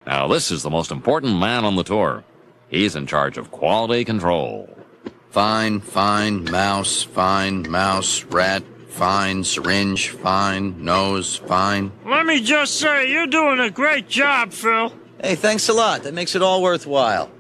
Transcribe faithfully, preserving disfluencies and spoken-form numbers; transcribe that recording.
Now, this is the most important man on the tour. He's in charge of quality control. Fine, fine, mouse, fine, mouse, rat, fine, syringe, fine, nose, fine. Let me just say, you're doing a great job, Phil. Hey, thanks a lot. That makes it all worthwhile.